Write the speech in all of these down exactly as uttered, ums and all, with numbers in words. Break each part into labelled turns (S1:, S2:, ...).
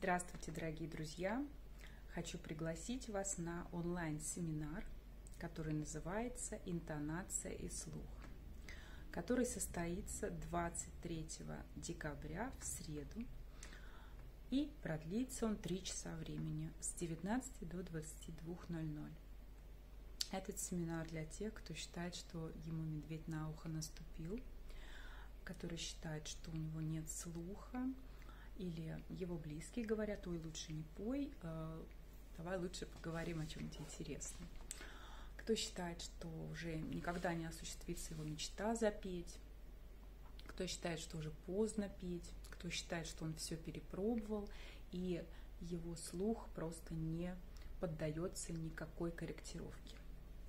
S1: Здравствуйте, дорогие друзья! Хочу пригласить вас на онлайн-семинар, который называется «Интонация и слух», который состоится двадцать третьего декабря в среду, и продлится он три часа времени с девятнадцати до двадцати двух ноль-ноль. Этот семинар для тех, кто считает, что ему медведь на ухо наступил, который считает, что у него нет слуха, или его близкие говорят: ой, лучше не пой, давай лучше поговорим о чем-нибудь интересном. Кто считает, что уже никогда не осуществится его мечта запеть, кто считает, что уже поздно петь, кто считает, что он все перепробовал, и его слух просто не поддается никакой корректировке.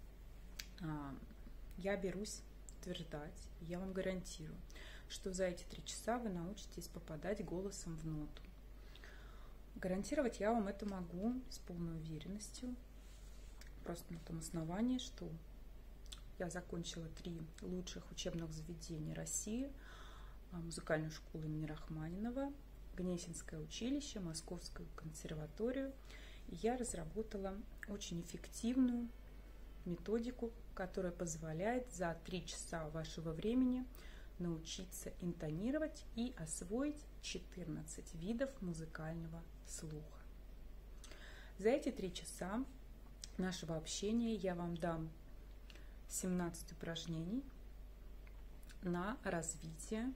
S1: Я берусь утверждать, я вам гарантирую, что за эти три часа вы научитесь попадать голосом в ноту. Гарантировать я вам это могу с полной уверенностью, просто на том основании, что я закончила три лучших учебных заведения России: музыкальную школу имени Рахманинова, Гнесинское училище, Московскую консерваторию. И я разработала очень эффективную методику, которая позволяет за три часа вашего времени научиться интонировать и освоить четырнадцать видов музыкального слуха. За эти три часа нашего общения я вам дам семнадцать упражнений на развитие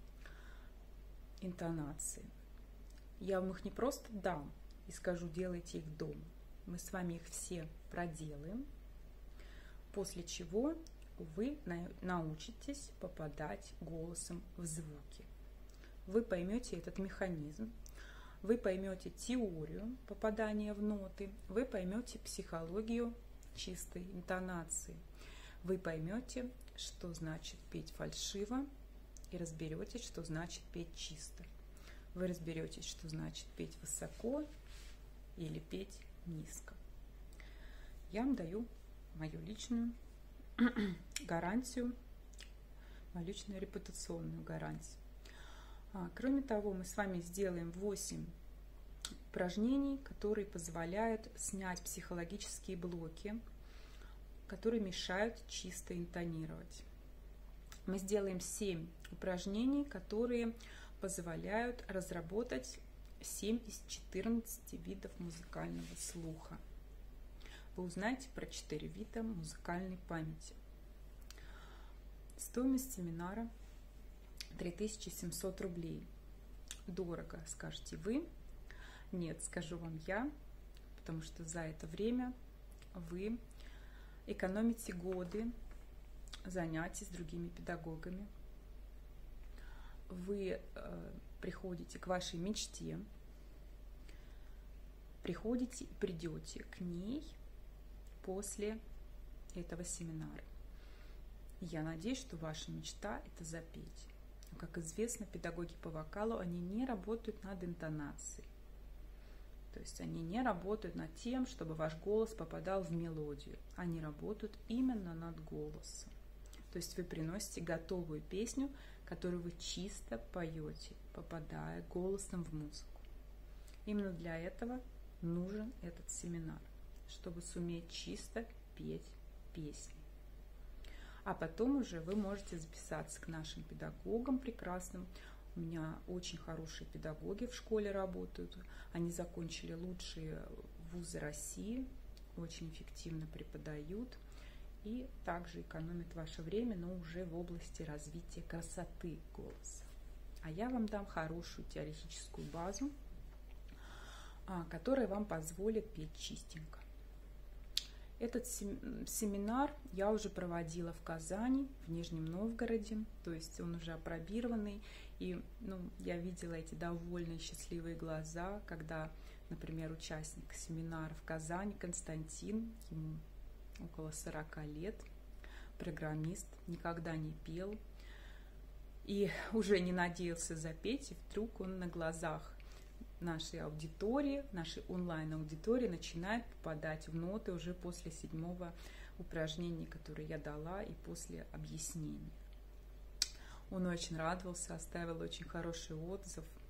S1: интонации. Я вам их не просто дам и скажу: делайте их дома. Мы с вами их все проделаем, после чего вы научитесь попадать голосом в звуки. Вы поймете этот механизм, вы поймете теорию попадания в ноты, вы поймете психологию чистой интонации, вы поймете, что значит петь фальшиво, и разберетесь, что значит петь чисто. Вы разберетесь, что значит петь высоко или петь низко. Я вам даю мою личную гарантию, мою личную репутационную гарантию. А, кроме того, мы с вами сделаем восемь упражнений, которые позволяют снять психологические блоки, которые мешают чисто интонировать. Мы сделаем семь упражнений, которые позволяют разработать семь из четырнадцати видов музыкального слуха. Вы узнаете про четыре вида музыкальной памяти. Стоимость семинара три тысячи семьсот рублей. Дорого, скажете вы. Нет, скажу вам я, потому что за это время вы экономите годы занятий с другими педагогами. Вы э, приходите к вашей мечте, приходите и придете к ней после этого семинара. Я надеюсь, что ваша мечта – это запеть. Но, как известно, педагоги по вокалу, они не работают над интонацией. То есть они не работают над тем, чтобы ваш голос попадал в мелодию. Они работают именно над голосом. То есть вы приносите готовую песню, которую вы чисто поете, попадая голосом в музыку. Именно для этого нужен этот семинар, чтобы суметь чисто петь песни. А потом уже вы можете записаться к нашим педагогам прекрасным. У меня очень хорошие педагоги в школе работают. Они закончили лучшие вузы России, очень эффективно преподают и также экономят ваше время, но уже в области развития красоты голоса. А я вам дам хорошую теоретическую базу, которая вам позволит петь чистенько. Этот семинар я уже проводила в Казани, в Нижнем Новгороде, то есть он уже апробированный, и ну, я видела эти довольные, счастливые глаза, когда, например, участник семинара в Казани, Константин, ему около сорока лет, программист, никогда не пел и уже не надеялся запеть, и вдруг он на глазах нашей аудитории, нашей онлайн-аудитории начинает попадать в ноты уже после седьмого упражнения, которое я дала, и после объяснений. Он очень радовался, оставил очень хороший отзыв,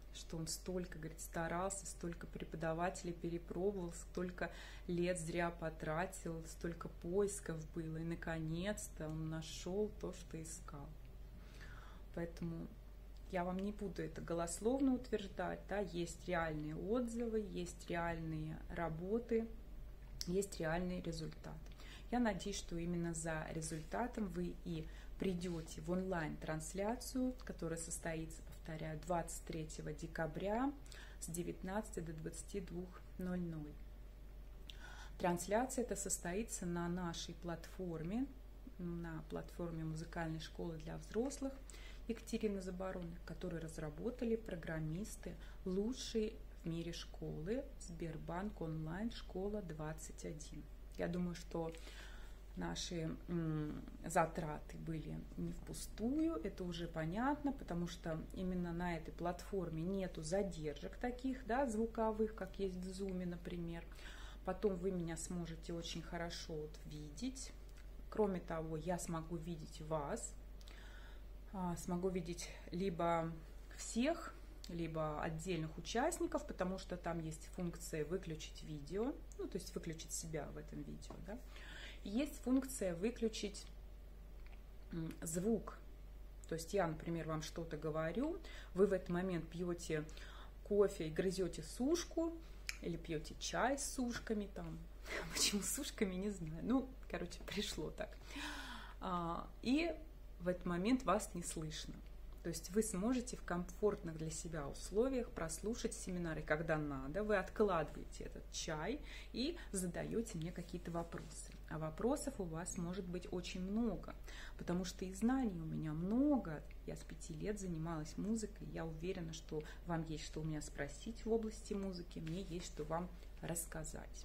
S1: что он столько, говорит, старался, столько преподавателей перепробовал, столько лет зря потратил, столько поисков было, и наконец-то он нашел то, что искал. Поэтому я вам не буду это голословно утверждать, да, есть реальные отзывы, есть реальные работы, есть реальный результат. Я надеюсь, что именно за результатом вы и придете в онлайн-трансляцию, которая состоится, повторяю, двадцать третьего декабря с девятнадцати до двадцати двух ноль-ноль. Трансляция эта состоится на нашей платформе, на платформе музыкальной школы для взрослых Екатерины Забороны, которую разработали программисты лучшие в мире школы Сбербанк онлайн школа двадцать один. Я думаю, что наши м, затраты были не впустую, это уже понятно, потому что именно на этой платформе нету задержек таких, да, звуковых, как есть в Zoom, например. Потом вы меня сможете очень хорошо вот видеть. Кроме того, я смогу видеть вас, а, смогу видеть либо всех, либо отдельных участников, потому что там есть функция выключить видео, ну, то есть выключить себя в этом видео, да. Есть функция выключить звук, то есть я, например, вам что-то говорю, вы в этот момент пьете кофе и грызете сушку, или пьете чай с сушками там, почему с сушками, не знаю, ну, короче, пришло так, и в этот момент вас не слышно. То есть вы сможете в комфортных для себя условиях прослушать семинары, когда надо, вы откладываете этот чай и задаете мне какие-то вопросы. А вопросов у вас может быть очень много, потому что и знаний у меня много. Я с пяти лет занималась музыкой, я уверена, что вам есть что у меня спросить в области музыки, мне есть что вам рассказать.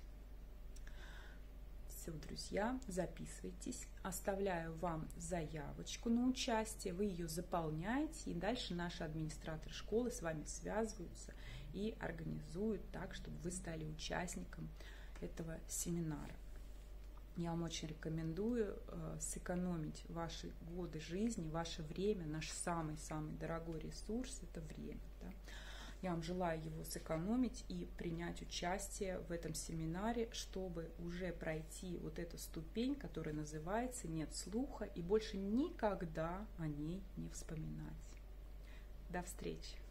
S1: Все, друзья, записывайтесь, оставляю вам заявочку на участие, вы ее заполняете, и дальше наши администраторы школы с вами связываются и организуют так, чтобы вы стали участником этого семинара. Я вам очень рекомендую э, сэкономить ваши годы жизни, ваше время, наш самый-самый дорогой ресурс – это время. Да? Я вам желаю его сэкономить и принять участие в этом семинаре, чтобы уже пройти вот эту ступень, которая называется «нет слуха», и больше никогда о ней не вспоминать. До встречи!